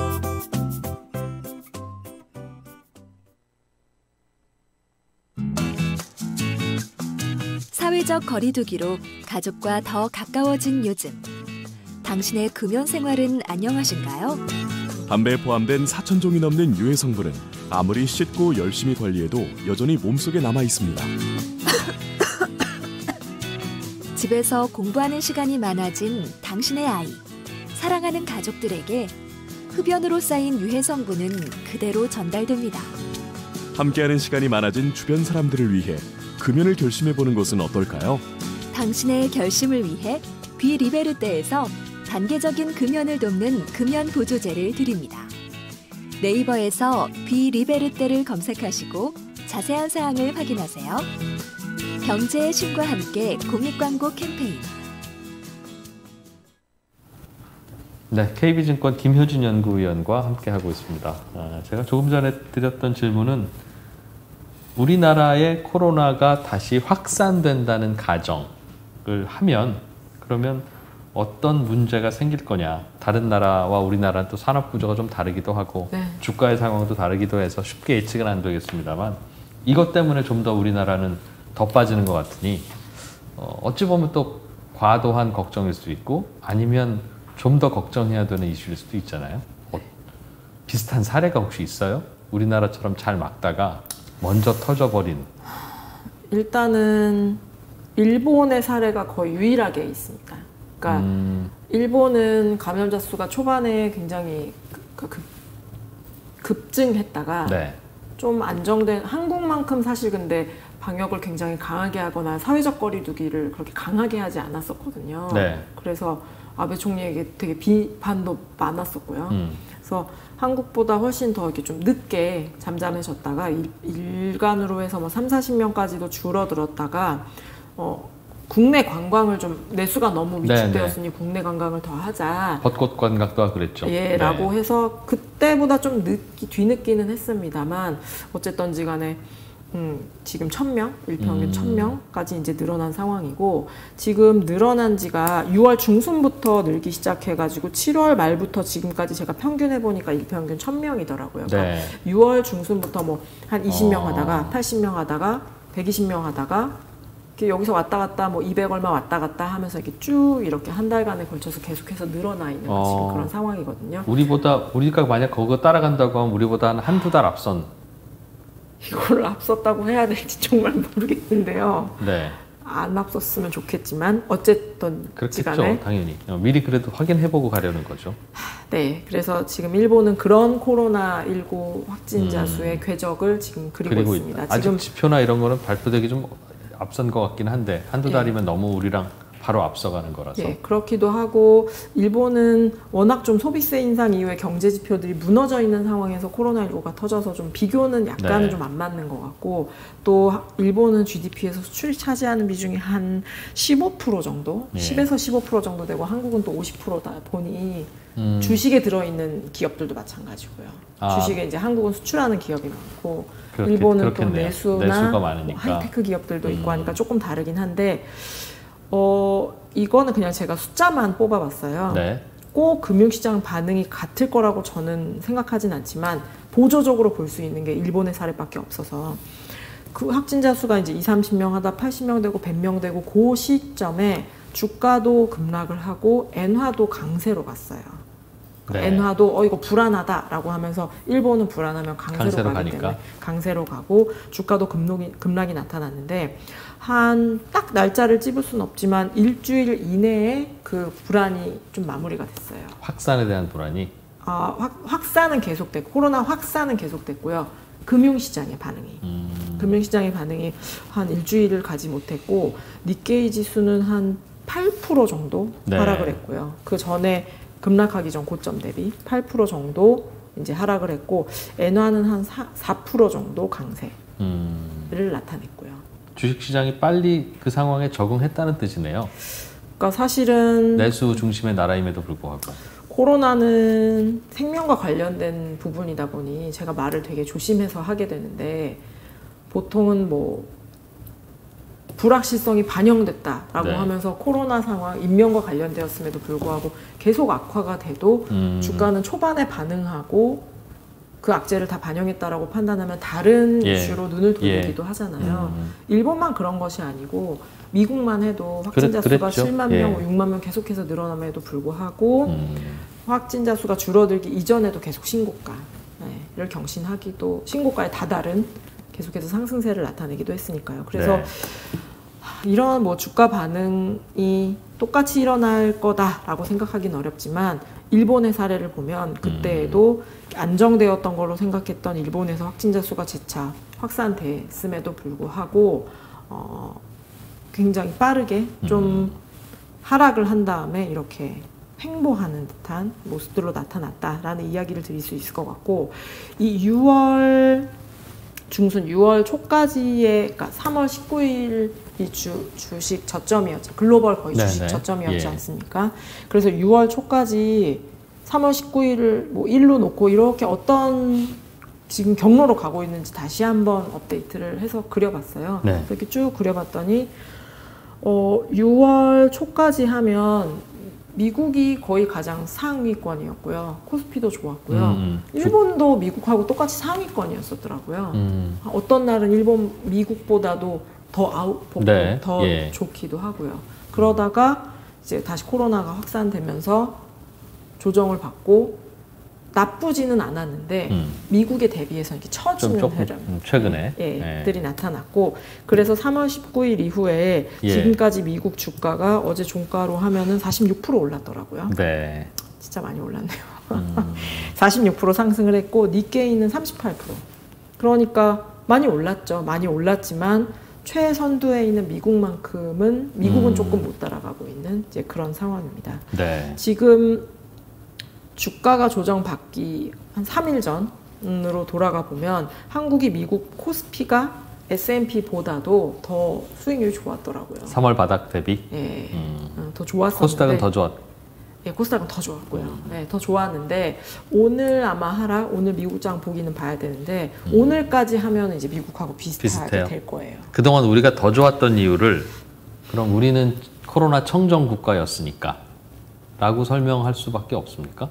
사회적 거리두기로 가족과 더 가까워진 요즘. 당신의 금연 생활은 안녕하신가요? 담배에 포함된 사천 종이 넘는 유해 성분은 아무리 씻고 열심히 관리해도 여전히 몸속에 남아 있습니다. 집에서 공부하는 시간이 많아진 당신의 아이, 사랑하는 가족들에게 흡연으로 쌓인 유해 성분은 그대로 전달됩니다. 함께하는 시간이 많아진 주변 사람들을 위해 금연을 결심해보는 것은 어떨까요? 당신의 결심을 위해 비리베르떼에서 단계적인 금연을 돕는 금연 보조제를 드립니다. 네이버에서 비리베르떼를 검색하시고 자세한 사항을 확인하세요. 경제의 신과 함께 공익광고 캠페인. 네, 케이비증권 김효진 연구위원과 함께하고 있습니다. 아, 제가 조금 전에 드렸던 질문은 우리나라의 코로나가 다시 확산된다는 가정을 하면 그러면 어떤 문제가 생길 거냐. 다른 나라와 우리나라는 또 산업 구조가 좀 다르기도 하고 네. 주가의 상황도 다르기도 해서 쉽게 예측은 안 되겠습니다만 이것 때문에 좀 더 우리나라는 더 빠지는 것 같으니 어, 어찌 보면 또 과도한 걱정일 수도 있고 아니면 좀 더 걱정해야 되는 이슈일 수도 있잖아요. 어, 비슷한 사례가 혹시 있어요? 우리나라처럼 잘 막다가 먼저 터져버린. 일단은 일본의 사례가 거의 유일하게 있습니다. 그러니까 음. 일본은 감염자 수가 초반에 굉장히 급, 급, 급증했다가 네. 좀 안정된, 한국만큼 사실 근데 방역을 굉장히 강하게 하거나 사회적 거리두기를 그렇게 강하게 하지 않았었거든요. 네. 그래서 아베 총리에게 되게 비판도 많았었고요. 음. 그래서 한국보다 훨씬 더 이렇게 좀 늦게 잠잠해졌다가 일, 일간으로 해서 뭐 삼사십 명까지도 줄어들었다가 어, 국내 관광을 좀 내수가 너무 위축되었으니 네네. 국내 관광을 더 하자. 벚꽃 관광도 그랬죠. 예, 네. 라고 해서 그때보다 좀 늦기, 뒤늦기는 했습니다만 어쨌든지 간에 음, 지금 천 명, 일평균 음. 천 명까지 이제 늘어난 상황이고 지금 늘어난 지가 유월 중순부터 늘기 시작해가지고 칠월 말부터 지금까지 제가 평균 해보니까 일평균 천 명이더라고요. 그러니까 네. 유월 중순부터 뭐 한 이십 명 어. 하다가 팔십 명 하다가 백이십 명 하다가 여기서 왔다 갔다 뭐 이백 얼마 왔다 갔다 하면서 이렇게 쭉 이렇게 한 달간에 걸쳐서 계속해서 늘어나 있는 어. 지금 그런 상황이거든요. 우리보다 우리가 만약 그거 따라간다고 하면 우리보다 한 한두 달 앞선. 이걸 앞섰다고 해야 될지 정말 모르겠는데요. 네. 안 앞섰으면 좋겠지만 어쨌든 그렇겠죠. 간에. 당연히. 미리 그래도 확인해보고 가려는 거죠. 네. 그래서 지금 일본은 그런 코로나 십구 확진자 음. 수의 궤적을 지금 그리고, 그리고 있습니다. 아직 지금 지표나 이런 거는 발표되기 좀 앞선 것 같긴 한데 한두 예. 달이면 너무 우리랑 바로 앞서가는 거라서. 예, 그렇기도 하고 일본은 워낙 좀 소비세 인상 이후에 경제 지표들이 무너져 있는 상황에서 코로나십구가 터져서 좀 비교는 약간은 네. 좀 안 맞는 것 같고 또 일본은 지디피에서 수출이 차지하는 비중이 한 십오 퍼센트 정도, 예. 십에서 십오 퍼센트 정도 되고 한국은 또 오십 퍼센트다 보니 음. 주식에 들어있는 기업들도 마찬가지고요. 아. 주식에 이제 한국은 수출하는 기업이 많고 그렇게, 일본은 또 그렇겠네요. 내수나 내수가 뭐 많으니까. 하이테크 기업들도 있고 음. 하니까 조금 다르긴 한데 어 이거는 그냥 제가 숫자만 뽑아봤어요. 네. 꼭 금융시장 반응이 같을 거라고 저는 생각하진 않지만 보조적으로 볼 수 있는 게 일본의 사례밖에 없어서 그 확진자 수가 이제 이삼십 명 하다 팔십 명 되고 백 명 되고 그 시점에 주가도 급락을 하고 엔화도 강세로 갔어요. 네. 엔화도 어 이거 불안하다라고 하면서 일본은 불안하면 강세로, 강세로 가기 가니까. 때문에 강세로 가고 주가도 급락이, 급락이 나타났는데 한 딱 날짜를 찝을 수는 없지만 일주일 이내에 그 불안이 좀 마무리가 됐어요. 확산에 대한 불안이. 아, 확, 확산은 계속됐고 코로나 확산은 계속됐고요. 금융시장의 반응이 음. 금융시장의 반응이 한 일주일을 가지 못했고 니케이 지수는 한 팔 퍼센트 정도 네. 하락을 했고요. 그 전에 급락하기 전 고점 대비 팔 퍼센트 정도 이제 하락을 했고 엔화는 한 사 퍼센트 정도 강세를 음. 나타냈고요. 주식시장이 빨리 그 상황에 적응했다는 뜻이네요. 그러니까 사실은 내수 중심의 나라임에도 불구하고. 코로나는 생명과 관련된 부분이다 보니 제가 말을 되게 조심해서 하게 되는데 보통은 뭐 불확실성이 반영됐다라고 네. 하면서 코로나 상황, 인명과 관련되었음에도 불구하고 계속 악화가 돼도 음. 주가는 초반에 반응하고 그 악재를 다 반영했다라고 판단하면 다른 예. 이슈로 눈을 돌리기도 예. 하잖아요. 음. 일본만 그런 것이 아니고 미국만 해도 확진자 그랬, 수가 그랬죠. 칠만 예. 명, 육만 명 계속해서 늘어남에도 불구하고 음. 확진자 수가 줄어들기 이전에도 계속 신고가를 경신하기도 신고가에 다다른 계속해서 상승세를 나타내기도 했으니까요. 그래서 네. 이런 뭐 주가 반응이 똑같이 일어날 거다라고 생각하기는 어렵지만 일본의 사례를 보면 그때에도 음. 안정되었던 걸로 생각했던 일본에서 확진자 수가 재차 확산됐음에도 불구하고 어, 굉장히 빠르게 좀 음. 하락을 한 다음에 이렇게 횡보하는 듯한 모습들로 나타났다라는 이야기를 드릴 수 있을 것 같고 이 유월 중순 유월 초까지의 그러니까 삼월 십구일이 주, 주식 저점이었죠. 글로벌 거의 주식 네네. 저점이었지 예. 않습니까? 그래서 유월 초까지 삼월 십구일을 뭐 일로 놓고 이렇게 어떤 지금 경로로 가고 있는지 다시 한번 업데이트를 해서 그려봤어요. 네. 이렇게 쭉 그려봤더니 어, 유월 초까지 하면 미국이 거의 가장 상위권이었고요. 코스피도 좋았고요. 음, 일본도 미국하고 똑같이 상위권이었었더라고요. 음. 어떤 날은 일본, 미국보다도 더 아웃, 네, 더 예. 좋기도 하고요. 그러다가 이제 다시 코로나가 확산되면서 조정을 받고 나쁘지는 않았는데 음. 미국에 대비해서 이렇게 처지는 좀 조금, 흐름, 음, 최근에 예, 네. 들이 나타났고 그래서 삼월 십구일 이후에 예. 지금까지 미국 주가가 어제 종가로 하면은 사십육 퍼센트 올랐더라고요. 네. 진짜 많이 올랐네요. 음. 사십육 퍼센트 상승을 했고 니케이는 삼십팔 퍼센트. 그러니까 많이 올랐죠. 많이 올랐지만 최선두에 있는 미국만큼은 미국은 음. 조금 못 따라가고 있는 이제 그런 상황입니다. 네. 지금 주가가 조정받기 한 삼 일 전으로 돌아가 보면 한국이 미국 코스피가 에스 앤 피보다도 더 수익률이 좋았더라고요. 삼월 바닥 대비. 예, 음. 어, 더 좋았었는데 코스닥은 더 좋았. 예, 코스닥은 더 좋았고요. 네, 더 좋았는데 오늘 아마 하락, 오늘 미국장 보기는 봐야 되는데 음. 오늘까지 하면 이제 미국하고 비슷하게 비슷해요. 될 거예요. 그동안 우리가 더 좋았던 이유를 그럼 우리는 코로나 청정 국가였으니까 라고 설명할 수밖에 없습니까?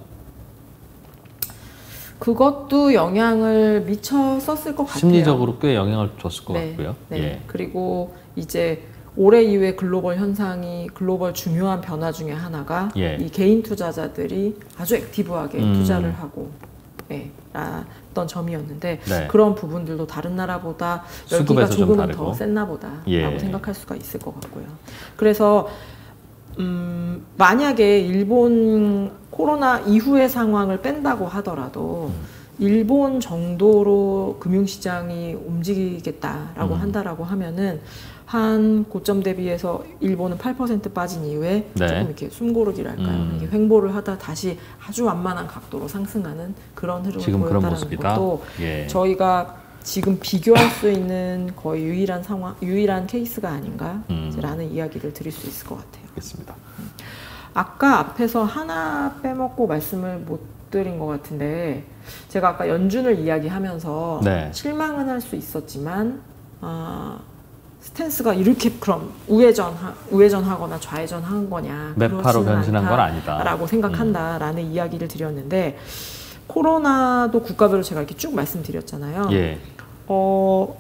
그것도 영향을 미쳤었을 것 같아요. 심리적으로 꽤 영향을 줬을 것 네, 같고요. 네. 예. 그리고 이제 올해 이후에 글로벌 현상이 글로벌 중요한 변화 중에 하나가 예. 이 개인 투자자들이 아주 액티브하게 음. 투자를 하고 네, 랐던 점이었는데 네. 그런 부분들도 다른 나라보다 열기가 수급에서 좀 조금은 다르고. 더 셌나 보다라고 예. 생각할 수가 있을 것 같고요. 그래서 음, 만약에 일본 코로나 이후의 상황을 뺀다고 하더라도 음. 일본 정도로 금융시장이 움직이겠다라고 음. 한다라고 하면은 한 고점 대비해서 일본은 팔 퍼센트 빠진 이후에 네. 조금 이렇게 숨고르기랄까요. 음. 이게 횡보를 하다 다시 아주 완만한 각도로 상승하는 그런 흐름을 지금 그런 보였다는 모습이다. 것도 예. 저희가 지금 비교할 수 있는 거의 유일한 상황, 유일한 케이스가 아닌가라는 음. 이야기를 드릴 수 있을 것 같아요. 알겠습니다. 아까 앞에서 하나 빼먹고 말씀을 못 드린 것 같은데 제가 아까 연준을 이야기하면서 네. 실망은 할 수 있었지만 아, 스탠스가 이렇게 그럼 우회전 우회전하거나 좌회전한 거냐 매파로 변신한 건 아니다 라고 생각한다라는 음. 이야기를 드렸는데 코로나도 국가별로 제가 이렇게 쭉 말씀드렸잖아요. 예. 어,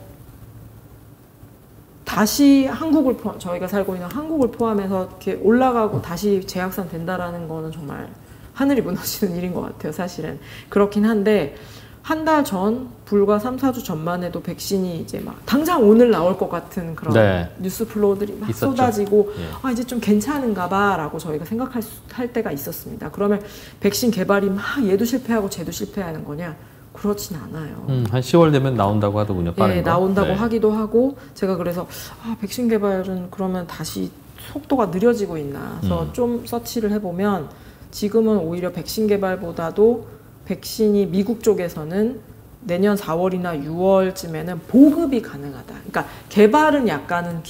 다시 한국을 포함, 저희가 살고 있는 한국을 포함해서 이렇게 올라가고 다시 재확산 된다라는 거는 정말 하늘이 무너지는 일인 것 같아요. 사실은 그렇긴 한데 한 달 전, 불과 삼, 사 주 전만 해도 백신이 이제 막 당장 오늘 나올 것 같은 그런 네. 뉴스 플로우들이 막 있었죠. 쏟아지고 예. 아 이제 좀 괜찮은가 봐라고 저희가 생각할 수, 할 때가 있었습니다. 그러면 백신 개발이 막 얘도 실패하고 쟤도 실패하는 거냐? 그렇진 않아요. 음, 한 시월 되면 나온다고 하더군요. 빠른 예, 거. 나온다고 네. 하기도 하고 제가 그래서 아, 백신 개발은 그러면 다시 속도가 느려지고 있나 그래서 음. 좀 서치를 해보면 지금은 오히려 백신 개발보다도 백신이 미국 쪽에서는 내년 사월이나 유월쯤에는 보급이 가능하다. 그러니까 개발은 약간은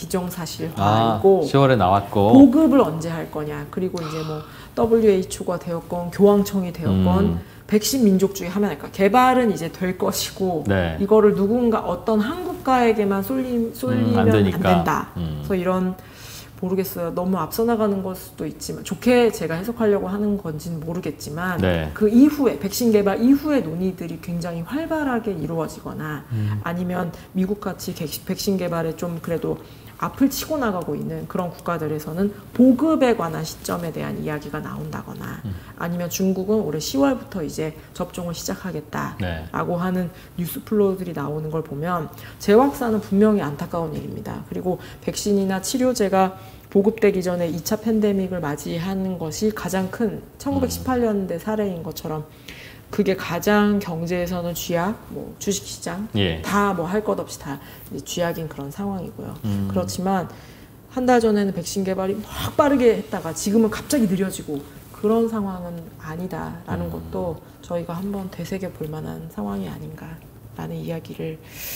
기정사실화이고 아, 시월에 나왔고 보급을 언제 할 거냐. 그리고 이제 뭐 더블유에이치오가 되었건 교황청이 되었건 음. 백신 민족주의 하면 할까. 개발은 이제 될 것이고 네. 이거를 누군가 어떤 한 국가에게만 쏠리, 쏠리면 음, 안 안, 되니까. 된다. 음. 그래서 이런 모르겠어요. 너무 앞서 나가는 걸 수도 있지만 좋게 제가 해석하려고 하는 건지는 모르겠지만 네. 그 이후에 백신 개발 이후의 논의들이 굉장히 활발하게 이루어지거나 음. 아니면 미국같이 백신 개발에 좀 그래도 앞을 치고 나가고 있는 그런 국가들에서는 보급에 관한 시점에 대한 이야기가 나온다거나 음. 아니면 중국은 올해 시월부터 이제 접종을 시작하겠다라고 네. 하는 뉴스 플로우들이 나오는 걸 보면 재확산은 분명히 안타까운 일입니다. 그리고 백신이나 치료제가 보급되기 전에 이 차 팬데믹을 맞이하는 것이 가장 큰 천구백십팔 년대 사례인 것처럼 그게 가장 경제에서는 쥐약, 뭐 주식시장 예. 다 뭐 할 것 없이 다 이제 쥐약인 그런 상황이고요. 음. 그렇지만 한 달 전에는 백신 개발이 막 빠르게 했다가 지금은 갑자기 느려지고 그런 상황은 아니다라는 음. 것도 저희가 한번 되새겨 볼 만한 상황이 아닌가라는 이야기를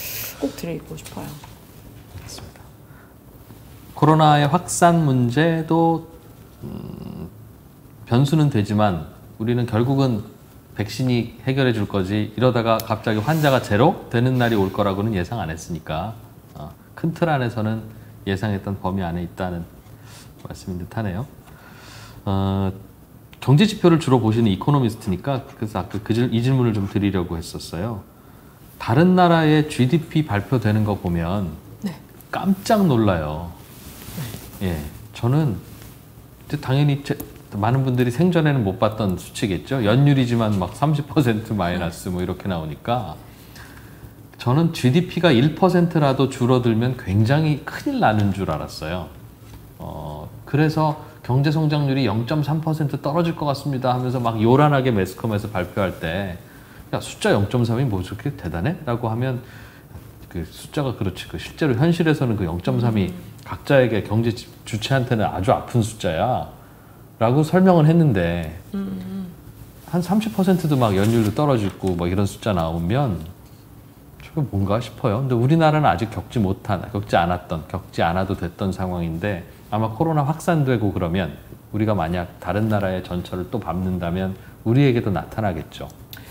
꼭 드리고 싶어요. 알겠습니다. 코로나의 확산 문제도 음, 변수는 되지만 우리는 결국은 백신이 해결해 줄 거지 이러다가 갑자기 환자가 제로 되는 날이 올 거라고는 예상 안 했으니까 어, 큰 틀 안에서는 예상했던 범위 안에 있다는 말씀인 듯 하네요. 어, 경제 지표를 주로 보시는 이코노미스트니까 그래서 아까 그, 이 질문을 좀 드리려고 했었어요. 다른 나라의 지디피 발표되는 거 보면 네. 깜짝 놀라요. 예, 저는 당연히 제, 많은 분들이 생전에는 못 봤던 수치겠죠. 연율이지만 막 삼십 퍼센트 마이너스 뭐 이렇게 나오니까 저는 지디피가 일 퍼센트라도 줄어들면 굉장히 큰일 나는 줄 알았어요. 어, 그래서 경제 성장률이 영 점 삼 퍼센트 떨어질 것 같습니다 하면서 막 요란하게 매스컴에서 발표할 때 야, 숫자 영 점 삼이 뭐 저렇게 대단해? 라고 하면 그 숫자가 그렇지 그 실제로 현실에서는 그 영 점 삼이 각자에게 경제 주체한테는 아주 아픈 숫자야 라고 설명을 했는데 음. 한 삼십 퍼센트도 막 연율도 떨어지고 막 이런 숫자 나오면 저게 뭔가 싶어요. 근데 우리나라는 아직 겪지 못한, 겪지 않았던, 겪지 않아도 됐던 상황인데 아마 코로나 확산되고 그러면 우리가 만약 다른 나라의 전철을 또 밟는다면 우리에게도 나타나겠죠.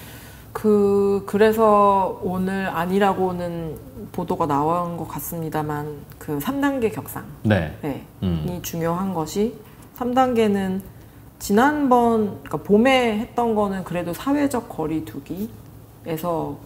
그 그래서 오늘 아니라고는 보도가 나온 것 같습니다만 그 삼 단계 격상 네. 네, 음. 이 중요한 것이 삼 단계는 지난번 그러니까 봄에 했던 거는 그래도 사회적 거리 두기에서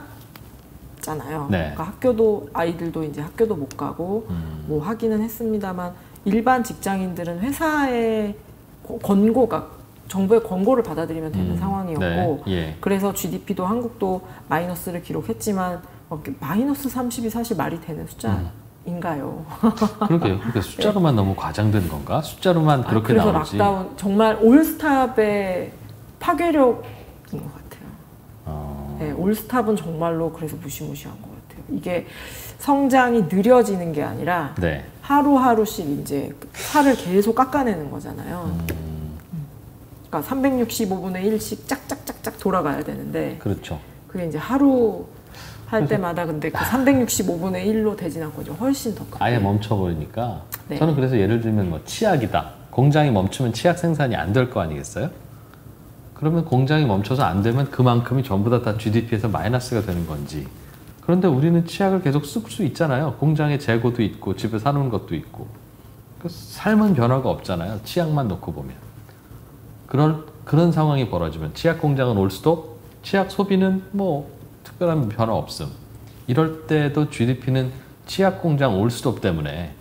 끝났잖아요. 네. 그러니까 학교도 아이들도 이제 학교도 못 가고 음. 뭐 하기는 했습니다만 일반 직장인들은 회사의 권고가 정부의 권고를 받아들이면 되는 음. 상황이었고 네. 예. 그래서 지디피도 한국도 마이너스를 기록했지만 마이너스 삼십이 사실 말이 되는 숫자. 음. 인가요? 그러게요. 그러니까 숫자로만 너무 과장된 건가? 숫자로만 그렇게 아, 그래서 나오지. 락다운 정말 올스탑의 파괴력인 것 같아요. 어... 네, 올스탑은 정말로 그래서 무시무시한 것 같아요. 이게 성장이 느려지는 게 아니라 네. 하루하루씩 이제 살을 계속 깎아내는 거잖아요. 음. 그러니까 삼백육십오분의 일씩 짝짝짝짝 돌아가야 되는데 그렇죠. 그게 이제 하루 할 때마다 근데 그 삼백육십오분의 일로 되진 않고 좀 훨씬 더 크게. 아예 멈춰버리니까. 네. 저는 그래서 예를 들면 뭐 치약이다. 공장이 멈추면 치약 생산이 안 될 거 아니겠어요? 그러면 공장이 멈춰서 안 되면 그만큼이 전부 다, 다 지디피에서 마이너스가 되는 건지. 그런데 우리는 치약을 계속 쓸 수 있잖아요. 공장에 재고도 있고 집에 사놓은 것도 있고. 그 삶은 변화가 없잖아요. 치약만 놓고 보면. 그런, 그런 상황이 벌어지면 치약 공장은 올 수도 치약 소비는 뭐 특별한 변화 없음. 이럴 때도 지디피는 치약 공장 올 수도 때문에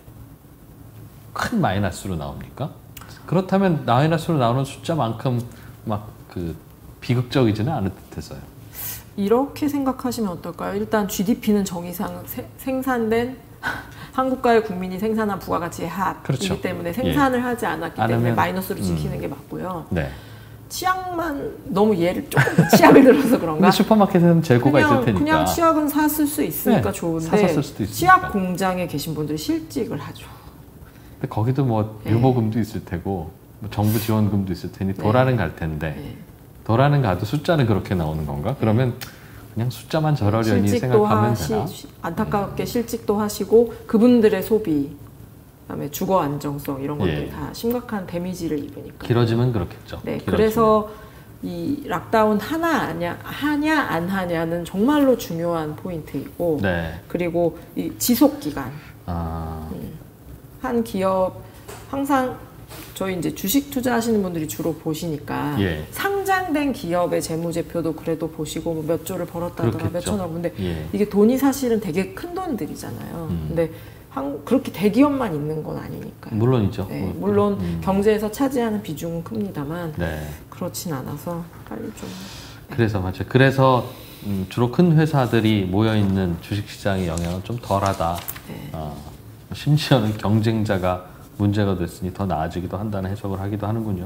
큰 마이너스로 나옵니까? 그렇다면 마이너스로 나오는 숫자만큼 막 그 비극적이지는 않을 듯해서요. 이렇게 생각하시면 어떨까요? 일단 지디피는 정의상 세, 생산된 한국가의 국민이 생산한 부가가치의 합이기 그렇죠. 때문에 생산을 예. 하지 않았기 안 때문에 하면, 마이너스로 지키는 음. 게 맞고요. 네. 치약만 너무 예를 조금 치약을 들어서 그런가? 근데 슈퍼마켓에는 재고가 그냥, 있을 테니까. 그냥 치약은 샀을 수 있으니까 네, 좋은데 사서 쓸 수도 있으니까. 치약 공장에 계신 분들이 실직을 하죠. 근데 거기도 뭐 네. 유보금도 있을 테고 뭐 정부 지원금도 있을 테니 도라는 네. 갈 텐데 네. 도라는 가도 숫자는 그렇게 나오는 건가? 그러면 그냥 숫자만 저러려니 실직도 생각하면 하시, 되나? 안타깝게 실직도 하시고 그분들의 소비, 그다음에 주거 안정성 이런 것들이 예. 다 심각한 데미지를 입으니까. 길어지면 그렇겠죠. 네, 길어지면. 그래서 이 락다운 하나 아냐, 하냐 안 하냐는 정말로 중요한 포인트이고, 네. 그리고 이 지속 기간. 아, 음, 한 기업 항상 저희 이제 주식 투자하시는 분들이 주로 보시니까 예. 상장된 기업의 재무제표도 그래도 보시고 뭐 몇 조를 벌었다더라, 그렇겠죠. 몇 천억. 근데 예. 이게 돈이 사실은 되게 큰 돈들이잖아요. 음. 근데 한, 그렇게 대기업만 있는 건 아니니까요. 물론이죠. 네, 물론 음. 경제에서 차지하는 비중은 큽니다만 네. 그렇진 않아서 빨리 좀. 그래서 맞죠. 그래서 음, 주로 큰 회사들이 모여 있는 주식시장의 영향은 좀 덜하다. 네. 어, 심지어는 경쟁자가 문제가 됐으니 더 나아지기도 한다는 해석을 하기도 하는군요.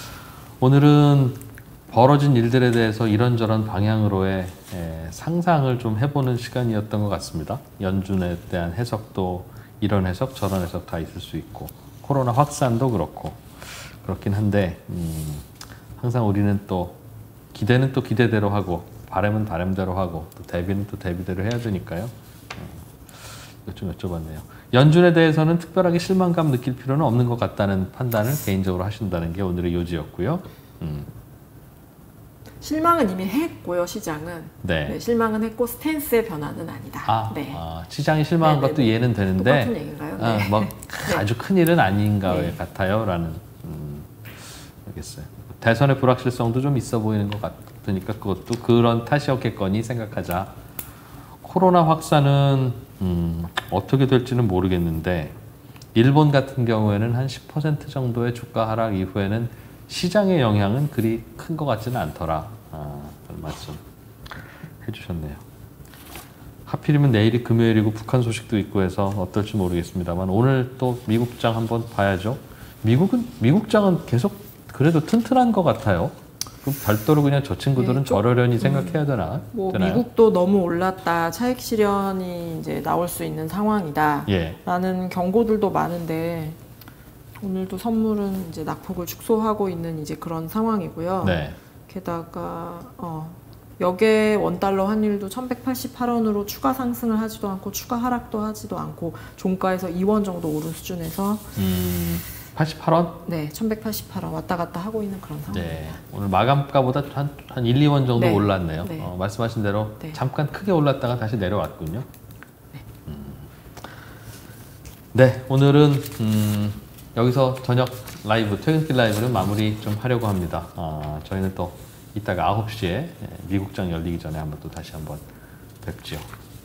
오늘은 벌어진 일들에 대해서 이런저런 방향으로의 에, 상상을 좀 해보는 시간이었던 것 같습니다. 연준에 대한 해석도 이런 해석 저런 해석 다 있을 수 있고 코로나 확산도 그렇고 그렇긴 한데 음, 항상 우리는 또 기대는 또 기대대로 하고 바람은 바람대로 하고 또 대비는 또 대비대로 해야 되니까요. 어, 좀 여쭤봤네요. 연준에 대해서는 특별하게 실망감 느낄 필요는 없는 것 같다는 판단을 개인적으로 하신다는 게 오늘의 요지였고요. 음. 실망은 이미 했고요, 시장은. 네. 네, 실망은 했고 스탠스의 변화는 아니다. 아, 네. 아, 시장이 실망한 네, 것도 네, 이해는 되는데 똑같은 얘기인가요? 아, 네. 뭐 네. 아주 큰 일은 아닌가 네. 같아요라는 음, 알겠어요. 대선의 불확실성도 좀 있어 보이는 것 같으니까 그것도 그런 탓이었겠거니 생각하자. 코로나 확산은 음, 어떻게 될지는 모르겠는데 일본 같은 경우에는 한 십 퍼센트 정도의 주가 하락 이후에는 시장의 영향은 그리 큰 것 같지는 않더라. 아, 그런 말씀 해주셨네요. 하필이면 내일이 금요일이고 북한 소식도 있고 해서 어떨지 모르겠습니다만 오늘 또 미국장 한번 봐야죠. 미국은 미국장은 계속 그래도 튼튼한 것 같아요. 그럼 별도로 그냥 저 친구들은 네, 저러려니 생각해야 되나? 뭐 되나요? 미국도 너무 올랐다, 차익 실현이 이제 나올 수 있는 상황이다. 예. 라는 경고들도 많은데 오늘도 선물은 이제 낙폭을 축소하고 있는 이제 그런 상황이고요. 네. 게다가 어, 역의 원달러 환율도 천백팔십팔 원으로 추가 상승을 하지도 않고 추가 하락도 하지도 않고 종가에서 이 원 정도 오른 수준에서 음, 팔십팔 원? 네, 천백팔십팔 원 왔다 갔다 하고 있는 그런 상황입니다. 네. 오늘 마감가보다 한, 한 일, 이 원 정도 네. 올랐네요. 네. 어, 말씀하신 대로 네. 잠깐 크게 올랐다가 다시 내려왔군요. 네. 음. 네, 오늘은 음, 여기서 저녁 라이브, 퇴근길 라이브는 마무리 좀 하려고 합니다. 어, 저희는 또 이따가 아홉 시에 미국장 열리기 전에 한번 또 다시 한번 뵙죠.